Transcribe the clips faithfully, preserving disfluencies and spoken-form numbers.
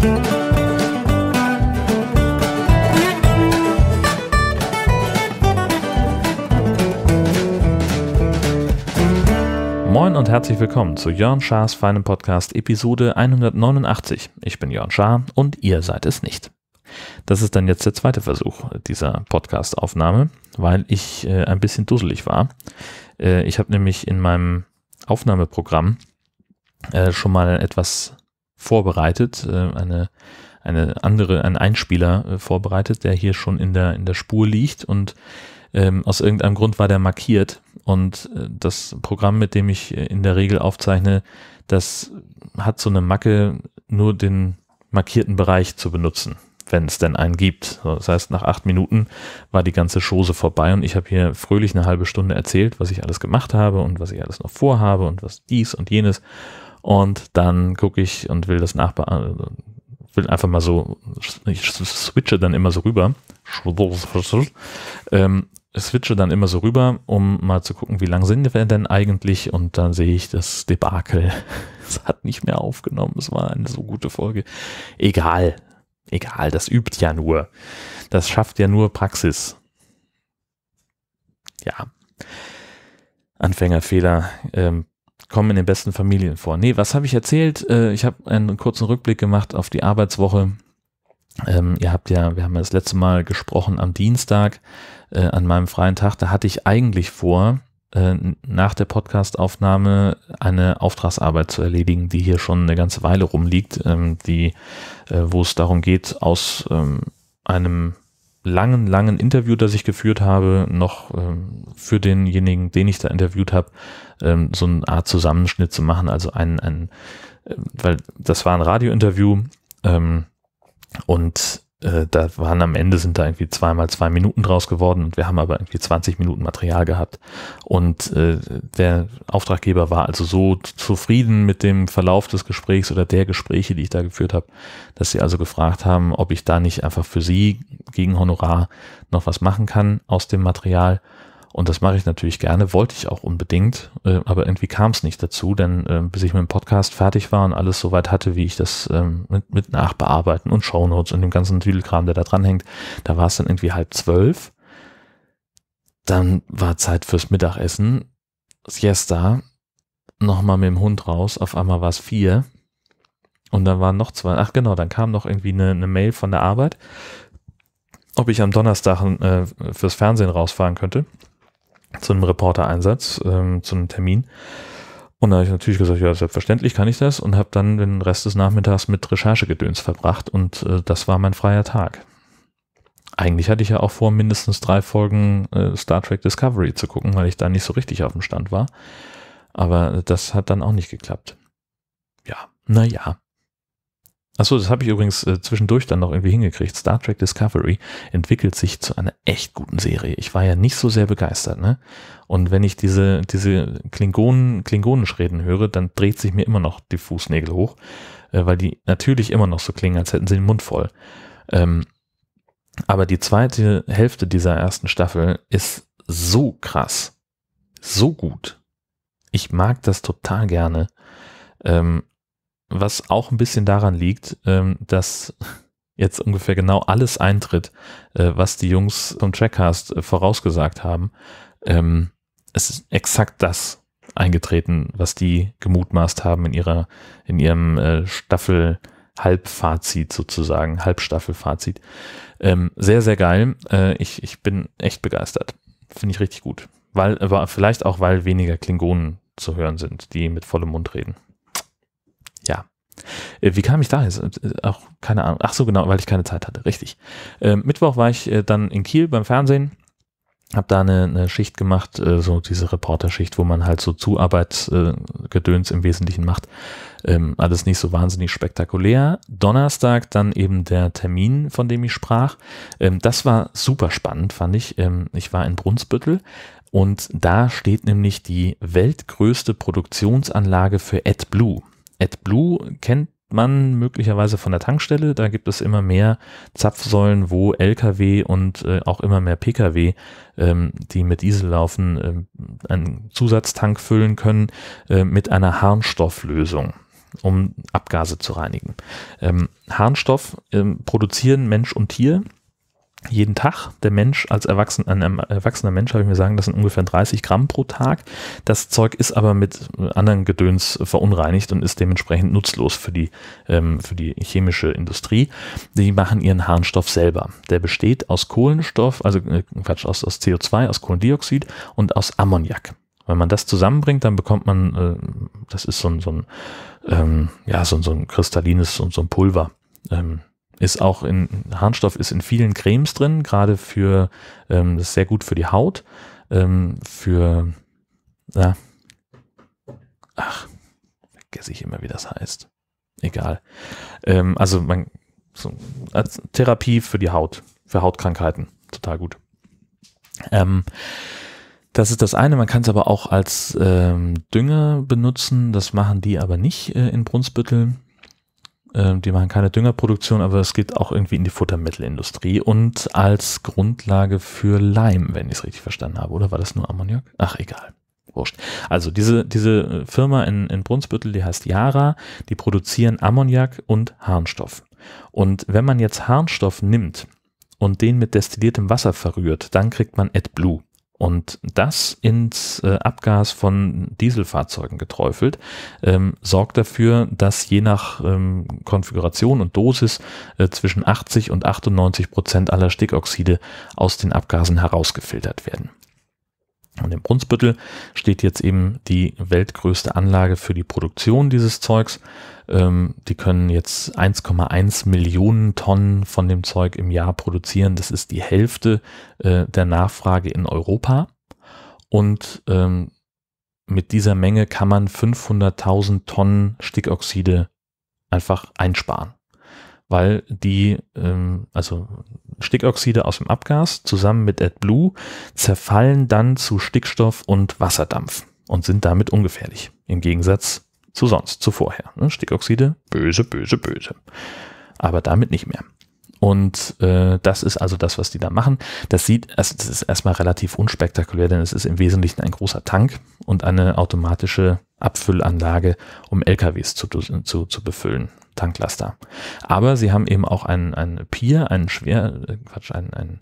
Moin und herzlich willkommen zu Jörn Schars feinem Podcast Episode hundertneunundachtzig. Ich bin Jörn Schaar und ihr seid es nicht. Das ist dann jetzt der zweite Versuch dieser Podcast-Aufnahme, weil ich äh, ein bisschen dusselig war. Äh, ich habe nämlich in meinem Aufnahmeprogramm äh, schon mal etwas vorbereitet, äh, eine, eine andere, einen Einspieler äh, vorbereitet, der hier schon in der, in der Spur liegt und ähm, aus irgendeinem Grund war der markiert und äh, das Programm, mit dem ich äh, in der Regel aufzeichne, das hat so eine Macke, nur den markierten Bereich zu benutzen, wenn es denn einen gibt. Das heißt, nach acht Minuten war die ganze Chose vorbei und ich habe hier fröhlich eine halbe Stunde erzählt, was ich alles gemacht habe und was ich alles noch vorhabe und was dies und jenes. Und dann gucke ich und will das nachbearbeiten, will einfach mal so, ich switche dann immer so rüber, ähm, switche dann immer so rüber, um mal zu gucken, wie lang sind wir denn eigentlich, und dann sehe ich das Debakel. Es hat nicht mehr aufgenommen, es war eine so gute Folge. Egal, egal, das übt ja nur. Das schafft ja nur Praxis. Ja, Anfängerfehler ähm, kommen in den besten Familien vor. Nee, was habe ich erzählt? Äh, ich habe einen kurzen Rückblick gemacht auf die Arbeitswoche. Ähm, ihr habt ja, wir haben ja das letzte Mal gesprochen am Dienstag, äh, an meinem freien Tag. Da hatte ich eigentlich vor, äh, nach der Podcastaufnahme eine Auftragsarbeit zu erledigen, die hier schon eine ganze Weile rumliegt, ähm, die, äh, wo es darum geht, aus ähm, einem langen, langen Interview, das ich geführt habe, noch ähm, für denjenigen, den ich da interviewt habe, ähm, so eine Art Zusammenschnitt zu machen. Also ein, ein äh, weil das war ein Radiointerview, ähm, und äh, da waren am Ende sind da irgendwie zweimal zwei Minuten draus geworden und wir haben aber irgendwie zwanzig Minuten Material gehabt. Und äh, der Auftraggeber war also so zufrieden mit dem Verlauf des Gesprächs oder der Gespräche, die ich da geführt habe, dass sie also gefragt haben, ob ich da nicht einfach für sie gegen Honorar noch was machen kann aus dem Material. Und das mache ich natürlich gerne, wollte ich auch unbedingt, äh, aber irgendwie kam es nicht dazu, denn äh, bis ich mit dem Podcast fertig war und alles soweit hatte, wie ich das ähm, mit, mit Nachbearbeiten und Shownotes und dem ganzen Tüdelkram, der da dran hängt, da war es dann irgendwie halb zwölf. Dann war Zeit fürs Mittagessen, Siesta, nochmal mit dem Hund raus, auf einmal war es vier und dann waren noch zwei, ach genau, dann kam noch irgendwie eine, eine Mail von der Arbeit, ob ich am Donnerstag äh, fürs Fernsehen rausfahren könnte. Zu einem Reportereinsatz, ähm, zu einem Termin. Und da habe ich natürlich gesagt, ja, selbstverständlich kann ich das, und habe dann den Rest des Nachmittags mit Recherchegedöns verbracht und äh, das war mein freier Tag. Eigentlich hatte ich ja auch vor, mindestens drei Folgen äh, Star Trek Discovery zu gucken, weil ich da nicht so richtig auf dem Stand war. Aber das hat dann auch nicht geklappt. Ja, naja. Achso, das habe ich übrigens äh, zwischendurch dann noch irgendwie hingekriegt. Star Trek Discovery entwickelt sich zu einer echt guten Serie. Ich war ja nicht so sehr begeistert, ne? Und wenn ich diese, diese Klingonen, Klingonisch reden höre, dann dreht sich mir immer noch die Fußnägel hoch, äh, weil die natürlich immer noch so klingen, als hätten sie den Mund voll. Ähm, aber die zweite Hälfte dieser ersten Staffel ist so krass, so gut. Ich mag das total gerne. Ähm, Was auch ein bisschen daran liegt, ähm, dass jetzt ungefähr genau alles eintritt, äh, was die Jungs vom Trackcast äh, vorausgesagt haben. Ähm, es ist exakt das eingetreten, was die gemutmaßt haben in ihrer, in ihrem äh, Staffel-Halbfazit sozusagen, Halbstaffel-Fazit. Ähm, sehr, sehr geil. Äh, ich, ich bin echt begeistert. Finde ich richtig gut. Weil, aber vielleicht auch, weil weniger Klingonen zu hören sind, die mit vollem Mund reden. Ja. Wie kam ich da jetzt? Auch keine Ahnung. Ach so, genau, weil ich keine Zeit hatte. Richtig. Äh, Mittwoch war ich äh, dann in Kiel beim Fernsehen. Hab da eine, eine Schicht gemacht, äh, so diese Reporterschicht, wo man halt so Zuarbeitsgedöns äh, im Wesentlichen macht. Ähm, alles nicht so wahnsinnig spektakulär. Donnerstag dann eben der Termin, von dem ich sprach. Ähm, das war super spannend, fand ich. Ähm, ich war in Brunsbüttel. Und da steht nämlich die weltgrößte Produktionsanlage für AdBlue. AdBlue kennt man möglicherweise von der Tankstelle. Da gibt es immer mehr Zapfsäulen, wo L K W und äh, auch immer mehr P K W, ähm, die mit Diesel laufen, äh, einen Zusatztank füllen können äh, mit einer Harnstofflösung. um Abgase zu reinigen. Ähm, Harnstoff ähm, produzieren Mensch und Tier jeden Tag. Der Mensch als Erwachsen, ein erwachsener Mensch, habe ich mir sagen, das sind ungefähr dreißig Gramm pro Tag. Das Zeug ist aber mit anderen Gedöns verunreinigt und ist dementsprechend nutzlos für die, ähm, für die chemische Industrie. Die machen ihren Harnstoff selber. Der besteht aus Kohlenstoff, also äh, Quatsch, aus, aus C O zwei, aus Kohlendioxid und aus Ammoniak. Wenn man das zusammenbringt, dann bekommt man, äh, das ist so ein, so ein, ähm, ja, so, so ein kristallines, so, so ein Pulver. Ähm, Ist auch in, Harnstoff ist in vielen Cremes drin, gerade für, ähm, das ist sehr gut für die Haut, ähm, für, ja, ach, vergesse ich immer, wie das heißt. Egal. Ähm, also man, so, als Therapie für die Haut, für Hautkrankheiten, total gut. Ähm, das ist das eine, man kann es aber auch als ähm, Dünger benutzen, das machen die aber nicht äh, in Brunsbüttel. Die machen keine Düngerproduktion, aber es geht auch irgendwie in die Futtermittelindustrie und als Grundlage für Leim, wenn ich es richtig verstanden habe. Oder war das nur Ammoniak? Ach, egal. Wurscht. Also diese, diese Firma in, in Brunsbüttel, die heißt Yara, die produzieren Ammoniak und Harnstoff. Und wenn man jetzt Harnstoff nimmt und den mit destilliertem Wasser verrührt, dann kriegt man AdBlue. Und das ins äh, Abgas von Dieselfahrzeugen geträufelt, ähm, sorgt dafür, dass je nach ähm, Konfiguration und Dosis äh, zwischen achtzig und achtundneunzig Prozent aller Stickoxide aus den Abgasen herausgefiltert werden. Und in Brunsbüttel steht jetzt eben die weltgrößte Anlage für die Produktion dieses Zeugs. Ähm, die können jetzt eins Komma eins Millionen Tonnen von dem Zeug im Jahr produzieren. Das ist die Hälfte äh, der Nachfrage in Europa. Und ähm, mit dieser Menge kann man fünfhunderttausend Tonnen Stickoxide einfach einsparen. Weil die, ähm, also Stickoxide aus dem Abgas zusammen mit AdBlue zerfallen dann zu Stickstoff und Wasserdampf und sind damit ungefährlich. Im Gegensatz zu sonst, zu vorher. Ne? Stickoxide, böse, böse, böse. Aber damit nicht mehr. Und äh, das ist also das, was die da machen. Das sieht, also das ist erstmal relativ unspektakulär, denn es ist im Wesentlichen ein großer Tank und eine automatische Abfüllanlage, um L K Ws zu, zu, zu befüllen. Tanklaster. Aber sie haben eben auch einen, einen Pier, einen schwer, äh, Quatsch, einen, einen,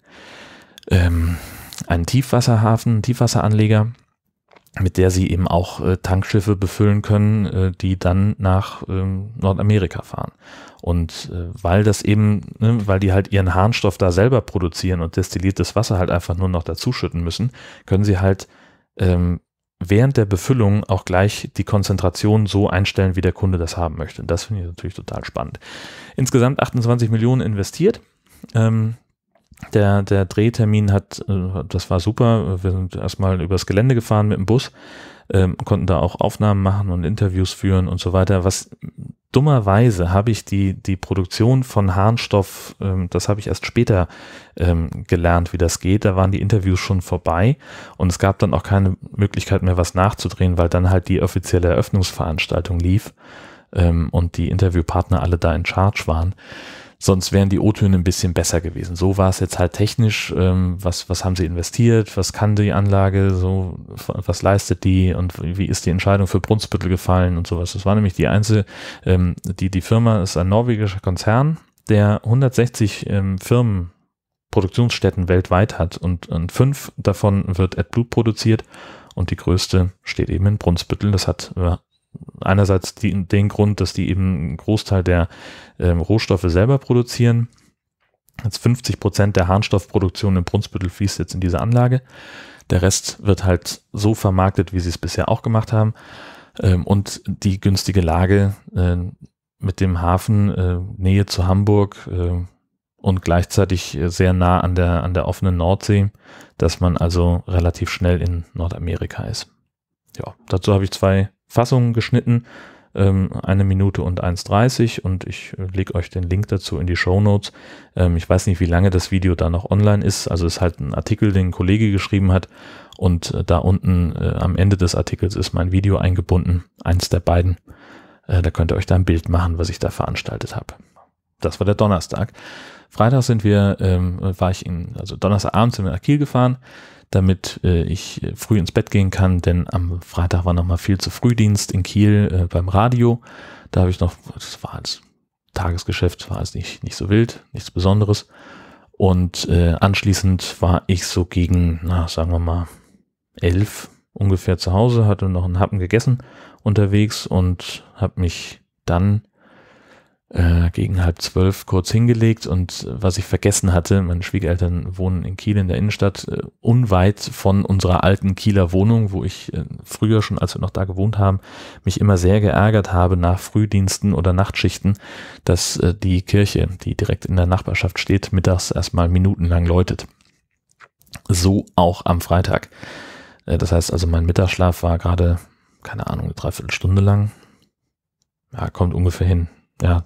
ähm, einen Tiefwasserhafen, Tiefwasseranleger, mit der sie eben auch äh, Tankschiffe befüllen können, äh, die dann nach ähm, Nordamerika fahren. Und äh, weil das eben, ne, weil die halt ihren Harnstoff da selber produzieren und destilliertes Wasser halt einfach nur noch dazuschütten müssen, können sie halt ähm, während der Befüllung auch gleich die Konzentration so einstellen, wie der Kunde das haben möchte. Und das finde ich natürlich total spannend. Insgesamt achtundzwanzig Millionen investiert. Ähm, der, der Drehtermin hat, äh, das war super. Wir sind erstmal übers Gelände gefahren mit dem Bus, ähm, konnten da auch Aufnahmen machen und Interviews führen und so weiter. Was dummerweise habe ich die, die Produktion von Harnstoff, ähm, das habe ich erst später ähm, gelernt, wie das geht. Da waren die Interviews schon vorbei und es gab dann auch keine Möglichkeit mehr, was nachzudrehen, weil dann halt die offizielle Eröffnungsveranstaltung lief ähm, und die Interviewpartner alle da in Charge waren. Sonst wären die O-Töne ein bisschen besser gewesen. So war es jetzt halt technisch. Ähm, was, was haben sie investiert? Was kann die Anlage? So, was leistet die? Und wie ist die Entscheidung für Brunsbüttel gefallen und sowas? Das war nämlich die einzige, ähm, die, die Firma ist ein norwegischer Konzern, der hundertsechzig ähm, Firmen, Produktionsstätten weltweit hat und, und fünf davon wird AdBlue produziert und die größte steht eben in Brunsbüttel. Das hat äh, einerseits die, den Grund, dass die eben einen Großteil der ähm, Rohstoffe selber produzieren. Jetzt fünfzig Prozent der Harnstoffproduktion in Brunsbüttel fließt jetzt in diese Anlage. Der Rest wird halt so vermarktet, wie sie es bisher auch gemacht haben. Ähm, und die günstige Lage äh, mit dem Hafen, äh, Nähe zu Hamburg äh, und gleichzeitig sehr nah an der, an der offenen Nordsee, dass man also relativ schnell in Nordamerika ist. Ja, dazu habe ich zwei Fassungen geschnitten, ähm, eine Minute und eins dreißig und ich äh, lege euch den Link dazu in die Shownotes. Ähm, ich weiß nicht, wie lange das Video da noch online ist, also es ist halt ein Artikel, den ein Kollege geschrieben hat und äh, da unten äh, am Ende des Artikels ist mein Video eingebunden, eins der beiden. Äh, da könnt ihr euch da ein Bild machen, was ich da veranstaltet habe. Das war der Donnerstag. Freitag sind wir, ähm, war ich in, also Donnerstagabend sind wir nach Kiel gefahren, damit äh, ich früh ins Bett gehen kann, denn am Freitag war nochmal viel zu Frühdienst in Kiel äh, beim Radio. Da habe ich noch, das war als Tagesgeschäft, war es nicht, nicht so wild, nichts Besonderes. Und äh, anschließend war ich so gegen, na, sagen wir mal, elf ungefähr zu Hause, hatte noch einen Happen gegessen unterwegs und habe mich dann äh, gegen halb zwölf kurz hingelegt. Und äh, was ich vergessen hatte, meine Schwiegereltern wohnen in Kiel in der Innenstadt, äh, unweit von unserer alten Kieler Wohnung, wo ich äh, früher schon, als wir noch da gewohnt haben, mich immer sehr geärgert habe nach Frühdiensten oder Nachtschichten, dass äh, die Kirche, die direkt in der Nachbarschaft steht, mittags erstmal minutenlang läutet. So auch am Freitag. Äh, das heißt also, mein Mittagsschlaf war gerade, keine Ahnung, eine Dreiviertelstunde lang. Ja, kommt ungefähr hin. Ja,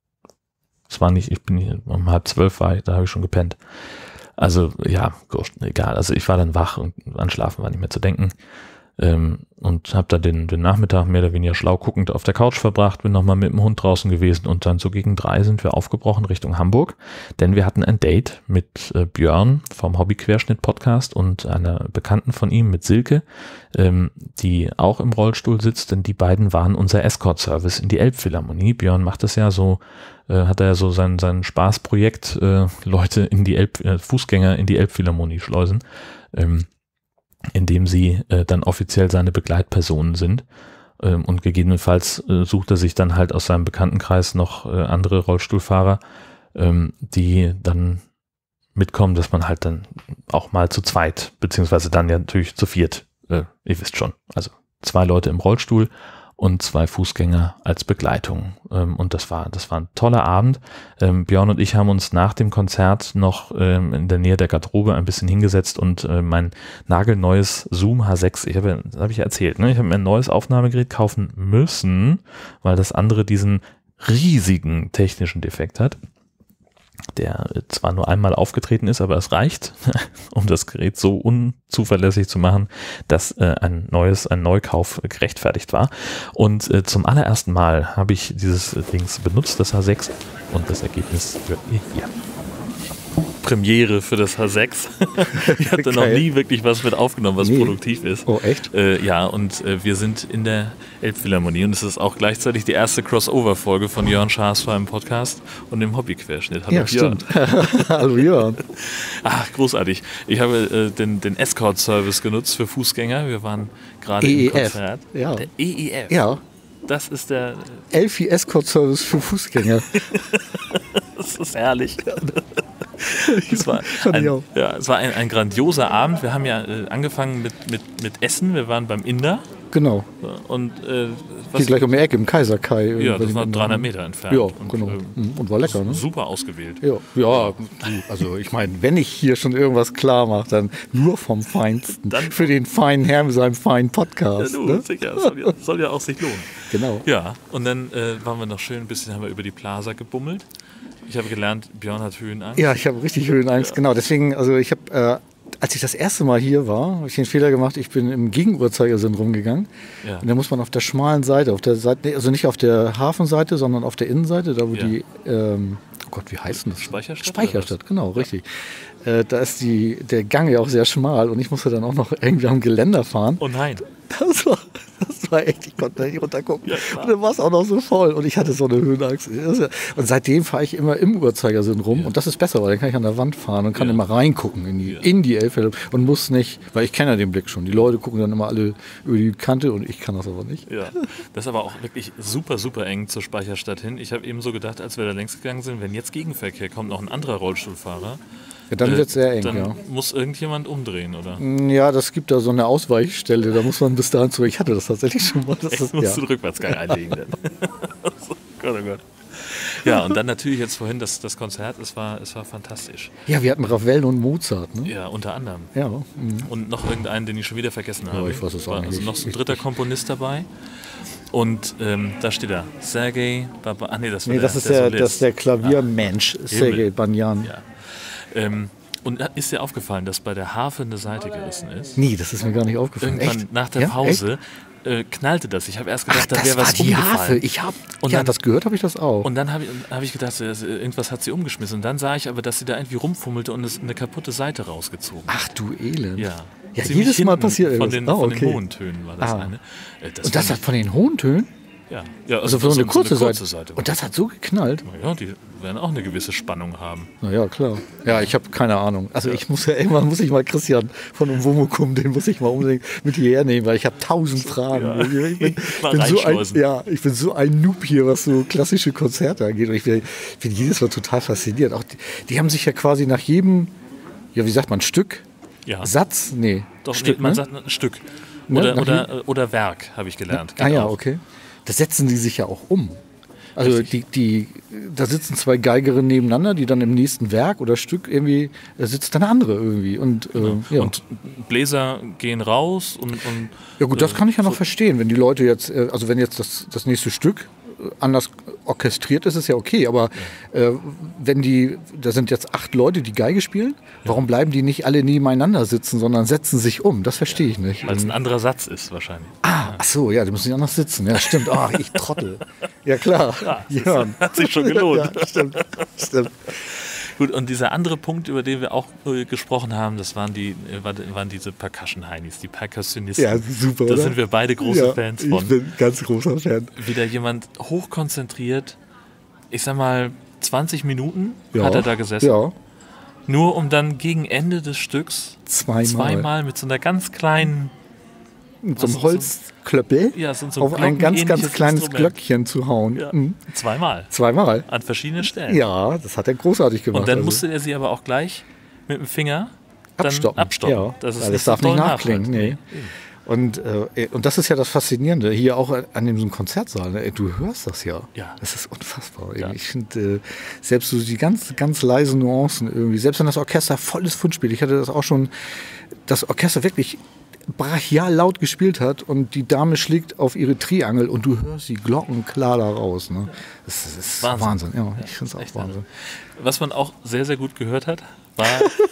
es war nicht, ich bin um halb zwölf war ich, da habe ich schon gepennt. Also ja, egal. Also ich war dann wach und an Schlafen war nicht mehr zu denken. Ähm, und habe da den, den Nachmittag mehr oder weniger schlau guckend auf der Couch verbracht, bin nochmal mit dem Hund draußen gewesen und dann so gegen drei sind wir aufgebrochen Richtung Hamburg, denn wir hatten ein Date mit äh, Björn vom Hobby-Querschnitt-Podcast und einer Bekannten von ihm mit Silke, ähm, die auch im Rollstuhl sitzt, denn die beiden waren unser Escort-Service in die Elbphilharmonie. Björn macht das ja so, äh, hat er ja so sein, sein Spaßprojekt, äh, Leute in die Elb, äh, Fußgänger in die Elbphilharmonie schleusen, ähm, indem sie äh, dann offiziell seine Begleitpersonen sind. Ähm, und gegebenenfalls äh, sucht er sich dann halt aus seinem Bekanntenkreis noch äh, andere Rollstuhlfahrer, ähm, die dann mitkommen, dass man halt dann auch mal zu zweit, beziehungsweise dann ja natürlich zu viert, äh, ihr wisst schon, also zwei Leute im Rollstuhl und zwei Fußgänger als Begleitung. Ähm, und das war, das war ein toller Abend. Ähm, Björn und ich haben uns nach dem Konzert noch ähm, in der Nähe der Garderobe ein bisschen hingesetzt und äh, mein nagelneues Zoom H sechs, ich habe, das habe ich erzählt, ne? Ich habe mir ein neues Aufnahmegerät kaufen müssen, weil das andere diesen riesigen technischen Defekt hat, der zwar nur einmal aufgetreten ist, aber es reicht, um das Gerät so unzuverlässig zu machen, dass äh, ein neues, ein Neukauf gerechtfertigt war. Und äh, zum allerersten Mal habe ich dieses äh, Dings benutzt, das H sechs, und das Ergebnis hört ihr hier. Premiere für das H sechs. Ich habe da noch nie wirklich was mit aufgenommen, was nee. produktiv ist. Oh, echt? Äh, ja, und äh, wir sind in der Elbphilharmonie und es ist auch gleichzeitig die erste Crossover-Folge von Jörn Schaas vor einem Podcast und dem Hobbyquerschnitt. Hallo, ja, Jörn. Stimmt. Hallo Jörn. Ach, großartig. Ich habe äh, den, den Escort-Service genutzt für Fußgänger. Wir waren gerade im Konzert. Ja. Der E E F. Ja. Das ist der... Elfi Escort-Service für Fußgänger. Das ist herrlich. Es war, ein, ja, es war ein, ein grandioser Abend. Wir haben ja äh, angefangen mit, mit, mit Essen. Wir waren beim Inder. Genau. Und, äh, was hier gleich um die Ecke im Kaiserkai. Ja, das war dreihundert Meter entfernt. Ja, und, genau. Äh, und war lecker, ne? Super ausgewählt. Ja, ja, also ich meine, wenn ich hier schon irgendwas klar mache, dann nur vom Feinsten. Dann für den feinen Herrn mit seinem feinen Podcast. Ja, du, ne? sicher. Das soll ja, soll ja auch sich lohnen. Genau. Ja, und dann äh, waren wir noch schön, ein bisschen haben wir über die Plaza gebummelt. Ich habe gelernt, Björn hat Höhenangst. Ja, ich habe richtig Höhenangst, ja. Genau. Deswegen, also ich habe, äh, als ich das erste Mal hier war, habe ich den Fehler gemacht, ich bin im Gegenuhrzeigersinn rumgegangen. Ja. Und da muss man auf der schmalen Seite, auf der Seite, also nicht auf der Hafenseite, sondern auf der Innenseite, da wo ja. die, ähm, oh Gott, wie heißt denn das? Speicherstadt? Speicherstadt, genau, ja. Richtig. Äh, da ist die, der Gang ja auch sehr schmal und ich musste dann auch noch irgendwie am Geländer fahren. Oh nein. Das war, das war echt, ich konnte da nicht runtergucken. Ja, und dann war es auch noch so voll und ich hatte so eine Höhenangst. Und seitdem fahre ich immer im Uhrzeigersinn rum ja. und das ist besser, weil dann kann ich an der Wand fahren und kann ja. immer reingucken in die, ja. in die Elbphilharmonie und muss nicht, weil ich kenne ja den Blick schon. Die Leute gucken dann immer alle über die Kante und ich kann das aber nicht. Ja, das ist aber auch wirklich super, super eng zur Speicherstadt hin. Ich habe eben so gedacht, als wir da längs gegangen sind, wenn jetzt Gegenverkehr kommt, noch ein anderer Rollstuhlfahrer, ja, dann wird es sehr eng, dann ja. muss irgendjemand umdrehen, oder? Ja, das gibt da so eine Ausweichstelle, da muss man bis dahin zurück. Ich hatte das tatsächlich schon mal. Das Echt, ist, musst ja. du den Rückwärtsgang einlegen dann. Oh Gott, oh Gott. Ja, und dann natürlich jetzt vorhin das, das Konzert, es war, es war fantastisch. Ja, wir hatten Ravel und Mozart, ne? Ja, unter anderem. Ja. Mhm. Und noch irgendeinen, den ich schon wieder vergessen habe. Ja, ich weiß es auch war nicht. Also noch so ein dritter Komponist dabei. Und ähm, da steht er, Sergei Baba. Ah nee, das war nee, der, das ist der, der, das ist der Klaviermensch, ah, Sergei Banyan. Ja. Ähm, Und ist dir aufgefallen, dass bei der Harfe eine Seite gerissen ist? Nee, das ist mir gar nicht aufgefallen. Irgendwann Echt? nach der Ja? Pause äh, knallte das. Ich habe erst gedacht, Ach, da das wäre war was die umgefallen. Harfe. Ich hab, Und ja, dann- das gehört habe ich das auch. Und dann habe ich, hab ich gedacht, äh, irgendwas hat sie umgeschmissen. Und dann sah ich aber, dass sie da irgendwie rumfummelte und es eine kaputte Seite rausgezogen hat. Ach du Elend. Ja. Ja, Ziemlich jedes Mal hinten passiert von irgendwas. den, Ah, von okay. den hohen Tönen war das Ah. eine. Äh, das Und das fand hat von den hohen Tönen? ich- ja. ja, Also für so eine kurze, Seite. Seite. Und das hat so geknallt? Ja, die werden auch eine gewisse Spannung haben. Na ja, klar. Ja, ich habe keine Ahnung. Also ich muss ja irgendwann muss ich mal Christian von Umwomukum, den muss ich mal unbedingt mit hierher nehmen, weil ich habe tausend Fragen. Ja. Ich bin, Mal bin so ein, reinschleusen. ja, ich bin so ein Noob hier, was so klassische Konzerte angeht. Und ich bin, bin jedes Mal total fasziniert. Auch die, die haben sich ja quasi nach jedem, ja, wie sagt man, Stück, Ja. Satz, nee, Doch, Stück, nee, man ne? sagt ein Stück. Ne, Oder, nach oder, oder Werk, habe ich gelernt. Ah Geht ja, auch. okay. Das setzen die sich ja auch um. Also die, Richtig. die, da sitzen zwei Geigerinnen nebeneinander, die dann im nächsten Werk oder Stück irgendwie, da sitzt dann eine andere irgendwie. Und, äh, ja. Und Bläser gehen raus und, und ja gut, das kann ich ja noch so- verstehen, wenn die Leute jetzt, äh, also wenn jetzt das, das nächste Stück äh, anders orchestriert ist, ist ja okay, aber äh, wenn die, da sind jetzt acht Leute, die Geige spielen, warum bleiben die nicht alle nebeneinander sitzen, sondern setzen sich um? Das verstehe ich nicht. weil es ein anderer Satz ist wahrscheinlich. Ah, ach so, ja, die müssen ja anders sitzen. Ja, stimmt. Ah, ich Trottel. Ja, klar. Ja, Hat sich schon gelohnt. Ja, stimmt. Stimmt. Gut, und dieser andere Punkt, über den wir auch äh, gesprochen haben, das waren, die, äh, war- waren diese Percussion-Heinis, die Percussionisten. Ja, super, Da oder? sind wir beide große Ja, Fans ich von. bin ganz großer Fan. Wieder jemand hochkonzentriert, ich sag mal zwanzig Minuten Ja. hat er da gesessen, Ja, nur um dann gegen Ende des Stücks zweimal. zweimal mit so einer ganz kleinen, Mit was so einem ist so- Holzklöppel ja, so, so auf ein ganz, ganz glockenähnliches kleines Instrument. Glöckchen zu hauen. Ja, Mhm. zweimal, Zweimal. an verschiedenen Stellen. Ja, das hat er großartig gemacht. Und dann also. musste er sie aber auch gleich mit dem Finger dann abstoppen. abstoppen. Ja, Das ist weil nicht das darf so nicht doll nachklingen. nachhört. Nee. Und, äh, und das ist ja das Faszinierende, hier auch an dem so einem Konzertsaal. Ne? Du hörst das ja. Ja. Das ist unfassbar. Ja. Ich finde, äh, selbst so die ganz, ganz leisen Nuancen irgendwie, selbst wenn das Orchester volles Fund spielt, ich hatte das auch schon, das Orchester wirklich brachial laut gespielt hat und die Dame schlägt auf ihre Triangel und du hörst die Glocken klar da raus. Ne? Das, ist- das ist Wahnsinn. Wahnsinn. Ja, ich finde es auch Echt Wahnsinn. Was man auch sehr, sehr gut gehört hat, war,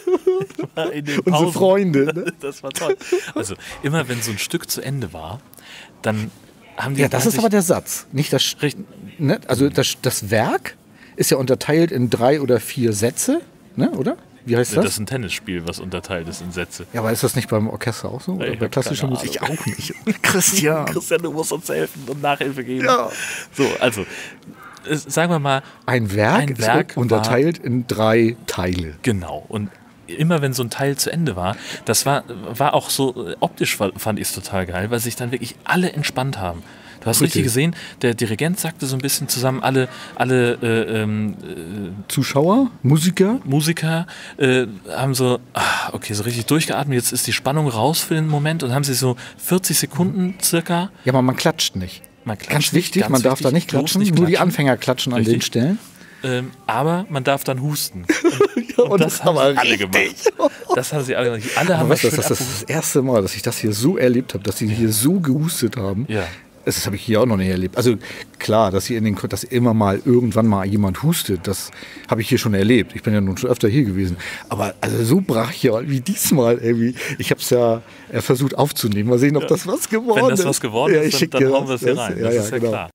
war in den Pausen. Unsere Freunde. Ne? Das war toll. Also immer wenn so ein Stück zu Ende war, dann haben die Ja, das ist aber der Satz, nicht das. Richtig. Ne? Also das, das Werk ist ja unterteilt in drei oder vier Sätze, ne? Oder? Wie heißt das? das ist ein Tennisspiel, was unterteilt ist in Sätze. Ja, aber ist das nicht beim Orchester auch so? Oder Ich bei hab klassischer keine Musik? Ich Ahnung. auch nicht. Christian. Christian, du musst uns helfen und Nachhilfe geben. Ja. So, also es- sagen wir mal, Ein Werk, Ein Werk ist unterteilt in drei Teile. genau. Und immer wenn so ein Teil zu Ende war, das war, war auch so, äh, optisch war- fand ich es total geil, weil sich dann wirklich alle entspannt haben. Du hast richtig Richtig. gesehen, der Dirigent sagte so ein bisschen zusammen, alle, alle äh, ähm, Zuschauer, Musiker. Musiker äh, haben so, ah, okay, so richtig durchgeatmet, jetzt ist die Spannung raus für den Moment und haben sich so vierzig Sekunden circa. Ja, aber man klatscht nicht. Man klatscht Ganz nicht, wichtig, ganz man darf wichtig, da nicht bloß klatschen. nicht Nur die klatschen. Anfänger klatschen an Richtig. den Stellen. Ähm, aber man darf dann husten. Ja, Und das haben aber sie alle richtig. gemacht. Das haben sie alle gemacht. Alle haben Aber weißt du, schön das, das ist abgehustet. das erste Mal, dass ich das hier so erlebt habe, dass sie hier so gehustet haben. Ja. Das habe ich hier auch noch nicht erlebt. Also klar, dass hier in den, dass immer mal irgendwann mal jemand hustet, das habe ich hier schon erlebt. Ich bin ja nun schon öfter hier gewesen. Aber also so brachial wie diesmal irgendwie. Ich habe es ja äh, versucht aufzunehmen. Mal sehen, ob das was geworden ist. Wenn das was geworden Ja, ich ist, schick dann, dann dir hauen wir es hier das. rein. Ja, Das ja, ist ja genau. klar.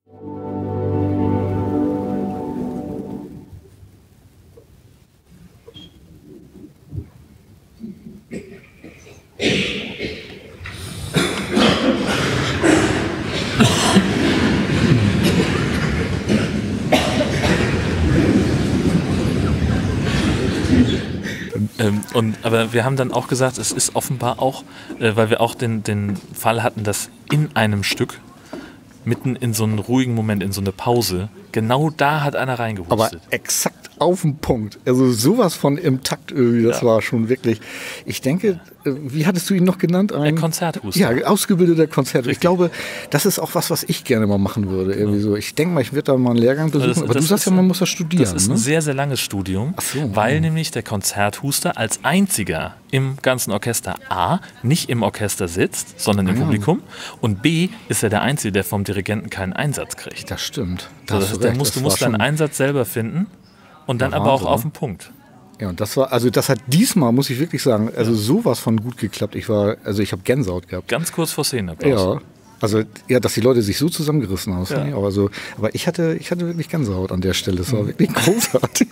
Ähm, und, aber wir haben dann auch gesagt, es ist offenbar auch, äh, weil wir auch den, den Fall hatten, dass in einem Stück, mitten in so einen ruhigen Moment, in so eine Pause, genau da hat einer Aber reingehustet. exakt auf den Punkt. Also sowas von im Takt irgendwie, das Ja. war schon wirklich. Ich denke, äh, wie hattest du ihn noch genannt? Ein Konzerthuster. Ja, ausgebildeter Konzert. Ich glaube, das ist auch was, was ich gerne mal machen würde. Irgendwie so. Ich denke mal, ich werde da mal einen Lehrgang besuchen. Das- aber du das sagst ist ja, man ein- muss das studieren. Das ist ein ne? sehr, sehr langes Studium, Ach so, weil ja. nämlich der Konzerthuster als einziger im ganzen Orchester A nicht im Orchester sitzt, sondern im Ah, ja. Publikum und B ist er der Einzige, der vom Dirigenten keinen Einsatz kriegt. Das stimmt. So, das hast heißt, du der recht, musst, das du war musst deinen schon- Einsatz selber finden und dann Ja, aber auch Wahnsinn, auf ne? den Punkt. Ja, und das war, also das hat diesmal, muss ich wirklich sagen, also ja. sowas von gut geklappt. Ich war, also ich habe Gänsehaut gehabt. Ganz kurz vor Szene. Ja, also ja, dass die Leute sich so zusammengerissen haben. Ja. Aber, so, aber ich hatte, ich hatte wirklich Gänsehaut an der Stelle. Es war mhm. wirklich großartig.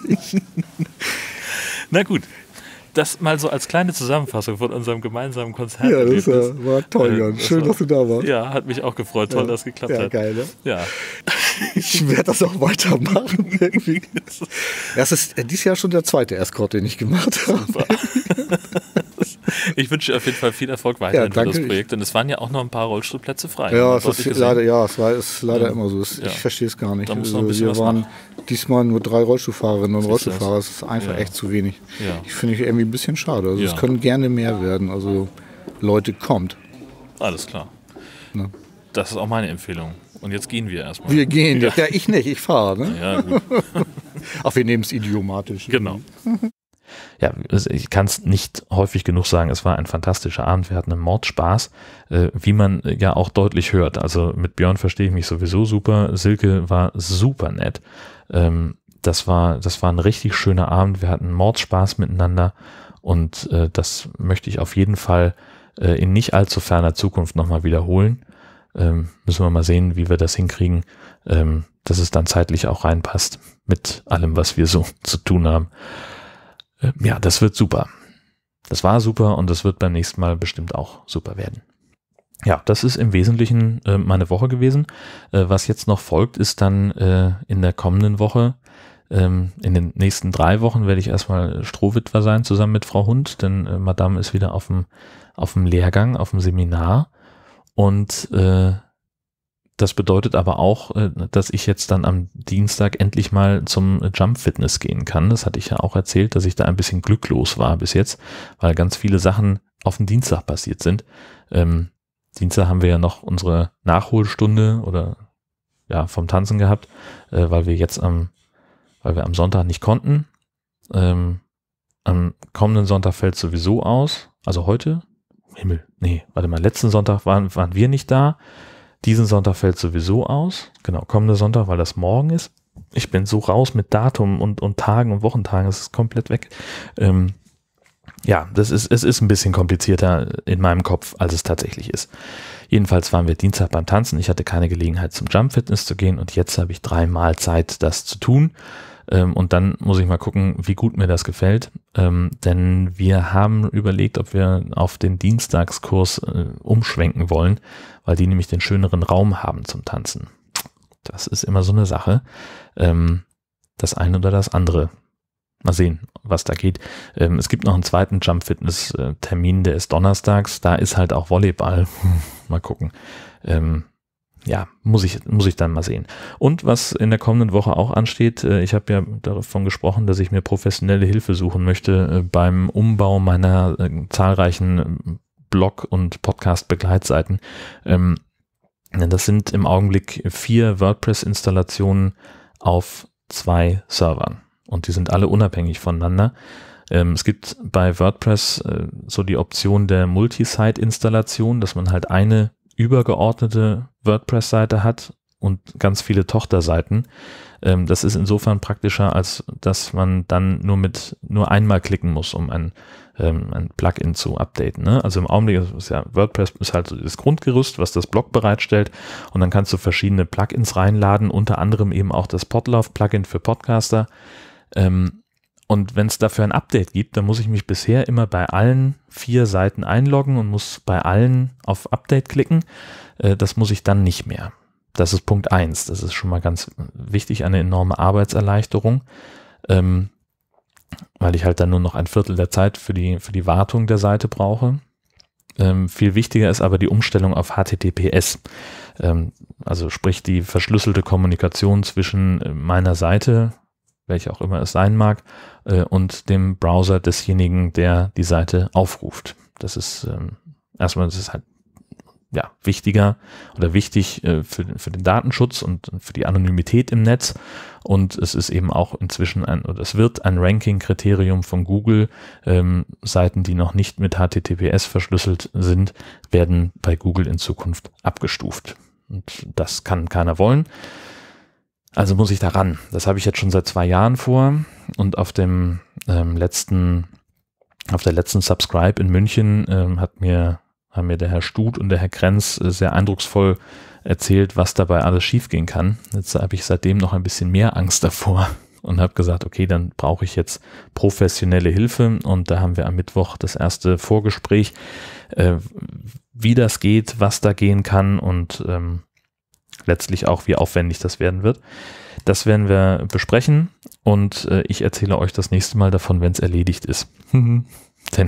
Na gut. Das mal so als kleine Zusammenfassung von unserem gemeinsamen Konzert. Ja, das war, war toll, Jan. Schön, war, dass du da warst. Ja, hat mich auch gefreut. Toll, ja. dass es geklappt ja, hat. Geil, ne? Ja, ich werde das auch weitermachen. Irgendwie. Das ist dieses Jahr schon der zweite Escort, den ich gemacht habe. Super. Ich wünsche dir auf jeden Fall viel Erfolg weiterhin ja, für das Projekt. Denn es waren ja auch noch ein paar Rollstuhlplätze frei. Ja, es ist leider, ja, es war ist leider ja. immer so. Ich ja. verstehe es gar nicht. Da muss also, noch ein bisschen wir was waren machen. Diesmal nur drei Rollstuhlfahrerinnen und Rollstuhlfahrer. Das ist einfach ja. echt zu wenig. Ja. Ich finde ich irgendwie ein bisschen schade. Also ja. es können gerne mehr werden. Also Leute, kommt. Alles klar. Ne? Das ist auch meine Empfehlung. Und jetzt gehen wir erstmal. Wir gehen ja. jetzt. Ja, ich nicht, ich fahre. Ne? Ja, gut. Ach, wir nehmen es idiomatisch. Genau. Ja, ich kann es nicht häufig genug sagen, es war ein fantastischer Abend, wir hatten einen Mordspaß, äh, wie man ja auch deutlich hört. Also mit Björn verstehe ich mich sowieso super, Silke war super nett. Ähm, das war, das war ein richtig schöner Abend, wir hatten Mordspaß miteinander und äh, das möchte ich auf jeden Fall äh, in nicht allzu ferner Zukunft nochmal wiederholen. Ähm, müssen wir mal sehen, wie wir das hinkriegen, ähm, dass es dann zeitlich auch reinpasst mit allem, was wir so zu tun haben. Ja, das wird super. Das war super und das wird beim nächsten Mal bestimmt auch super werden. Ja, das ist im Wesentlichen äh, meine Woche gewesen. Äh, was jetzt noch folgt, ist dann äh, in der kommenden Woche, ähm, in den nächsten drei Wochen werde ich erstmal Strohwitwer sein, zusammen mit Frau Hund, denn äh, Madame ist wieder auf dem auf dem Lehrgang, auf dem Seminar und äh, das bedeutet aber auch, dass ich jetzt dann am Dienstag endlich mal zum Jump Fitness gehen kann. Das hatte ich ja auch erzählt, dass ich da ein bisschen glücklos war bis jetzt, weil ganz viele Sachen auf den Dienstag passiert sind. Ähm, Dienstag haben wir ja noch unsere Nachholstunde oder ja vom Tanzen gehabt, äh, weil wir jetzt am, weil wir am Sonntag nicht konnten. Ähm, am kommenden Sonntag fällt sowieso aus. Also heute? Himmel, nee, warte mal, letzten Sonntag waren, waren wir nicht da. Diesen Sonntag fällt sowieso aus. Genau, kommender Sonntag, weil das morgen ist. Ich bin so raus mit Datum und, und Tagen und Wochentagen, das ist komplett weg. Ähm, ja, das ist, es ist ein bisschen komplizierter in meinem Kopf, als es tatsächlich ist. Jedenfalls waren wir Dienstag beim Tanzen. Ich hatte keine Gelegenheit zum Jump Fitness zu gehen und jetzt habe ich dreimal Zeit, das zu tun. Ähm, und dann muss ich mal gucken, wie gut mir das gefällt. Ähm, denn wir haben überlegt, ob wir auf den Dienstagskurs äh, umschwenken wollen, weil die nämlich den schöneren Raum haben zum Tanzen. Das ist immer so eine Sache. Ähm, das eine oder das andere. Mal sehen, was da geht. Ähm, es gibt noch einen zweiten Jump-Fitness-Termin, der ist donnerstags. Da ist halt auch Volleyball. Mal gucken. Ähm, ja, muss ich, muss ich dann mal sehen. Und was in der kommenden Woche auch ansteht, äh, ich habe ja davon gesprochen, dass ich mir professionelle Hilfe suchen möchte äh, beim Umbau meiner äh, zahlreichen Blog- und Podcast-Begleitseiten. Ähm, das sind im Augenblick vier WordPress-Installationen auf zwei Servern. Und die sind alle unabhängig voneinander. Ähm, es gibt bei WordPress äh, so die Option der Multisite-Installation, dass man halt eine übergeordnete WordPress-Seite hat und ganz viele Tochterseiten. Ähm, das ist insofern praktischer, als dass man dann nur mit nur einmal klicken muss, um ein, ähm, ein Plugin zu updaten. Ne? Also im Augenblick ist ja WordPress ist halt das Grundgerüst, was das Blog bereitstellt, und dann kannst du verschiedene Plugins reinladen, unter anderem eben auch das Podlove-Plugin für Podcaster. Ähm, Und wenn es dafür ein Update gibt, dann muss ich mich bisher immer bei allen vier Seiten einloggen und muss bei allen auf Update klicken. Äh, das muss ich dann nicht mehr. Das ist Punkt eins. Das ist schon mal ganz wichtig, eine enorme Arbeitserleichterung, ähm, weil ich halt dann nur noch ein Viertel der Zeit für die, für die Wartung der Seite brauche. Ähm, viel wichtiger ist aber die Umstellung auf H T T P S. Ähm, also sprich die verschlüsselte Kommunikation zwischen meiner Seite, welche auch immer es sein mag, äh, und dem Browser desjenigen, der die Seite aufruft. Das ist ähm, erstmal, das ist halt ja wichtiger oder wichtig äh, für, für den Datenschutz und für die Anonymität im Netz. Und es ist eben auch inzwischen ein, oder es wird ein Ranking-Kriterium von Google. Ähm, Seiten, die noch nicht mit H T T P S verschlüsselt sind, werden bei Google in Zukunft abgestuft. Und das kann keiner wollen. Also muss ich da ran. Das habe ich jetzt schon seit zwei Jahren vor und auf dem ähm, letzten, auf der letzten Subscribe in München ähm, hat mir, haben mir der Herr Stut und der Herr Krenz äh, sehr eindrucksvoll erzählt, was dabei alles schiefgehen kann. Jetzt habe ich seitdem noch ein bisschen mehr Angst davor und habe gesagt, okay, dann brauche ich jetzt professionelle Hilfe, und da haben wir am Mittwoch das erste Vorgespräch, äh, wie das geht, was da gehen kann und ähm, letztlich auch, wie aufwendig das werden wird. Das werden wir besprechen, und äh, ich erzähle euch das nächste Mal davon, wenn es erledigt ist. Denn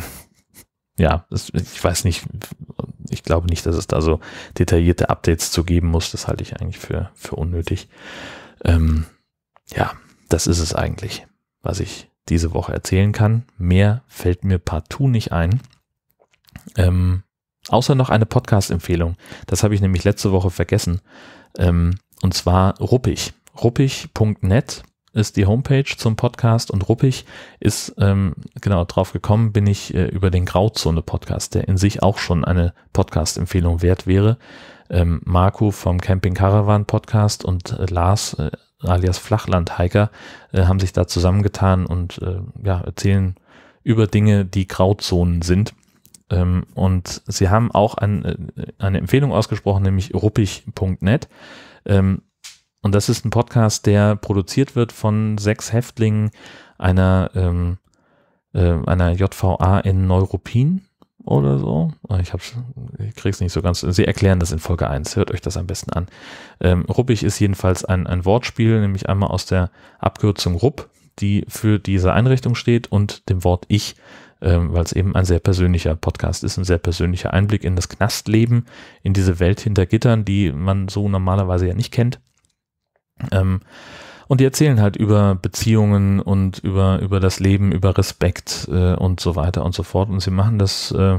ja, das, ich weiß nicht, ich glaube nicht, dass es da so detaillierte Updates zu geben muss. Das halte ich eigentlich für, für unnötig. Ähm, ja, das ist es eigentlich, was ich diese Woche erzählen kann. Mehr fällt mir partout nicht ein. Ähm, außer noch eine Podcast-Empfehlung. Das habe ich nämlich letzte Woche vergessen. Ähm, und zwar Ruppig. ruppig punkt net ist die Homepage zum Podcast, und Ruppig ist, ähm, genau, drauf gekommen bin ich äh, über den Grauzone-Podcast, der in sich auch schon eine Podcast-Empfehlung wert wäre. Ähm, Marco vom Camping Caravan Podcast und äh, Lars äh, alias Flachland-Hiker äh, haben sich da zusammengetan und äh, ja, erzählen über Dinge, die Grauzonen sind. Ähm, und sie haben auch ein, äh, eine Empfehlung ausgesprochen, nämlich ruppig punkt net. Ähm, Und das ist ein Podcast, der produziert wird von sechs Häftlingen einer, ähm, äh, einer J V A in Neuruppin oder so. Ich, hab's, ich krieg's nicht so ganz. Sie erklären das in Folge eins. Hört euch das am besten an. Ähm, Ruppig ist jedenfalls ein, ein Wortspiel, nämlich einmal aus der Abkürzung Rupp, die für diese Einrichtung steht, und dem Wort Ich, ähm, weil es eben ein sehr persönlicher Podcast ist, ein sehr persönlicher Einblick in das Knastleben, in diese Welt hinter Gittern, die man so normalerweise ja nicht kennt. Ähm, und die erzählen halt über Beziehungen und über, über das Leben, über Respekt äh, und so weiter und so fort. Und sie machen das, äh,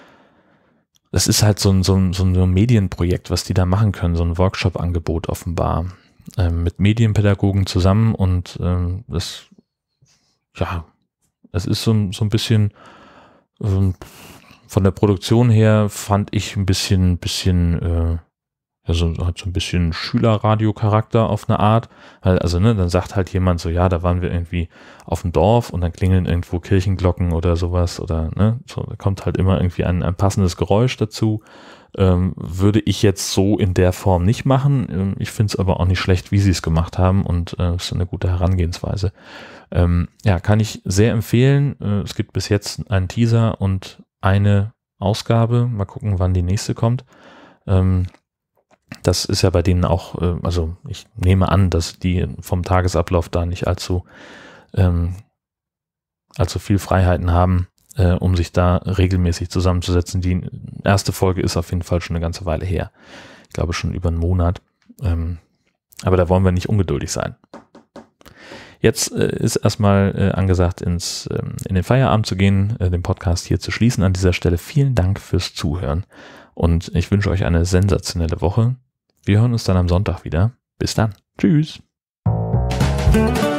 das ist halt so ein, so, ein, so ein Medienprojekt, was die da machen können, so ein Workshop-Angebot offenbar, äh, mit Medienpädagogen zusammen, und äh, das, ja, es ist so, so ein bisschen, äh, von der Produktion her fand ich ein bisschen, bisschen, äh, also hat so ein bisschen Schülerradio-Charakter auf eine Art. Also, ne, dann sagt halt jemand so, ja, da waren wir irgendwie auf dem Dorf und dann klingeln irgendwo Kirchenglocken oder sowas, oder, ne, so, da kommt halt immer irgendwie ein, ein passendes Geräusch dazu. Ähm, würde ich jetzt so in der Form nicht machen. Ähm, ich finde es aber auch nicht schlecht, wie sie es gemacht haben, und äh, ist eine gute Herangehensweise. Ähm, ja, kann ich sehr empfehlen. Äh, es gibt bis jetzt einen Teaser und eine Ausgabe. Mal gucken, wann die nächste kommt. Ähm, Das ist ja bei denen auch, äh, also ich nehme an, dass die vom Tagesablauf da nicht allzu, ähm, allzu viel Freiheiten haben, äh, um sich da regelmäßig zusammenzusetzen. Die erste Folge ist auf jeden Fall schon eine ganze Weile her. Ich glaube schon über einen Monat. Ähm, aber da wollen wir nicht ungeduldig sein. Jetzt äh, ist erstmal äh, angesagt, ins, ähm, in den Feierabend zu gehen, äh, den Podcast hier zu schließen. An dieser Stelle vielen Dank fürs Zuhören. Und ich wünsche euch eine sensationelle Woche. Wir hören uns dann am Sonntag wieder. Bis dann. Tschüss.